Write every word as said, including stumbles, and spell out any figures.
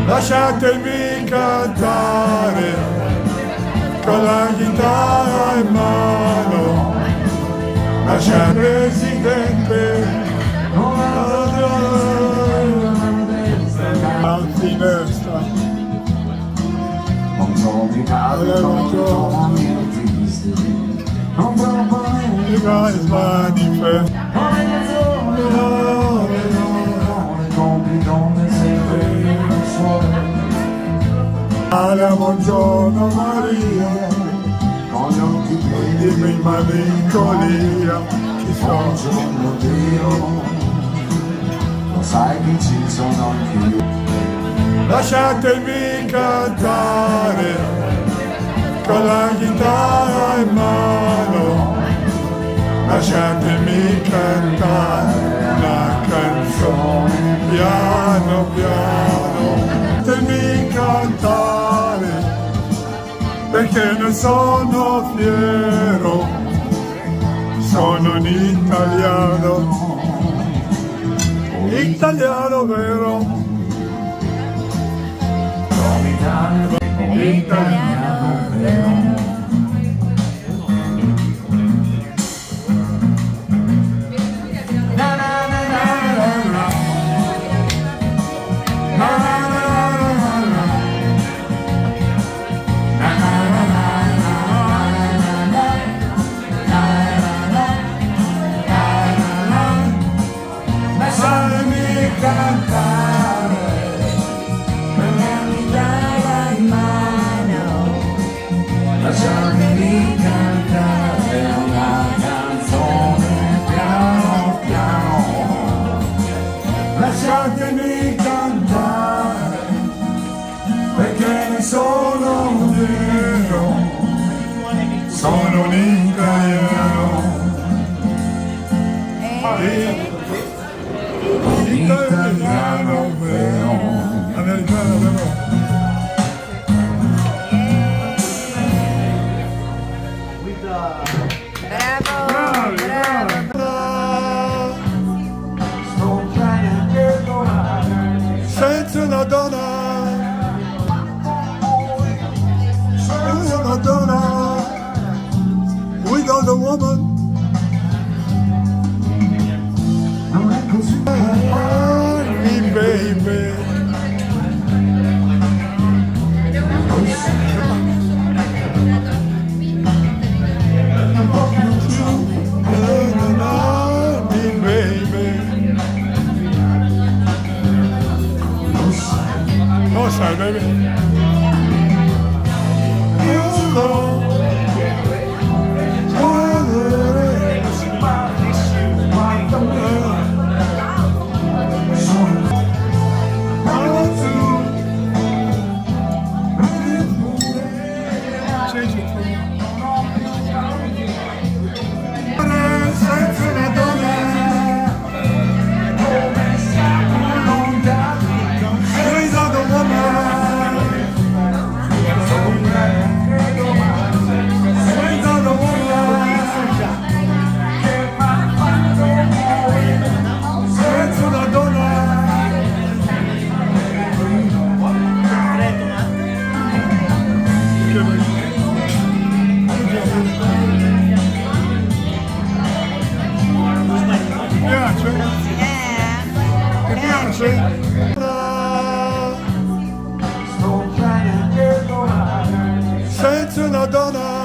lasciatemi cantare con la chitarra in mano, lascia il presidente a finestra, non mi cade, non mi triste, non mi cade manifesta. Maria, buongiorno Maria, con gli occhi pieni di malinconia, ci sono Dio, lo sai che ci sono anch'io. Lasciatemi cantare con la chitarra in mano, lasciatemi cantare una canzone piano piano. Lasciatemi cantare perché ne sono fiero, sono un italiano, italiano vero, italiano vero. Lasciatemi cantare una canzone piano piano, lasciatemi cantare perché ne sono un vero, sono un italiano, italiano vero, americano vero. Bravo, bravo. Senza una donna, senza una donna, without a woman, non è così. Armi, baby. No sai, baby. You know, change it for me. Senza una donna